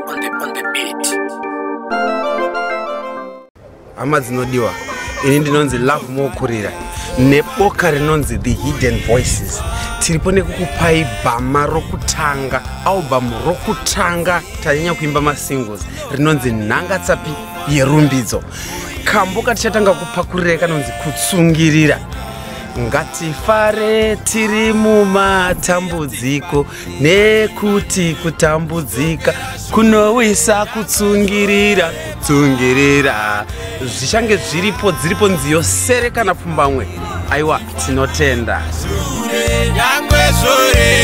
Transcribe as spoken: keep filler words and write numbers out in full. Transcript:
on the on the beat. Hama dzinodiwa ini ndinonzi Love Mokurira neboka rinonzi The Hidden Voices. Tiripo nekukupai bhama rokutanga album rokutanga tanyanya kuimba masingles rinonzi Nhanga Tsapi Yerumbidzo. Kamboka tichatanga kupakurira kanonzi Kutsungirira. Ngatifare tiri mumatambudziko nekuti kutambudzika kunowisa kutsungirira kutsungirira. Zvichange zviripo dziripo nziyo sere kana pfumbamwe. Aiwa tinotenda. Nyangwe zvore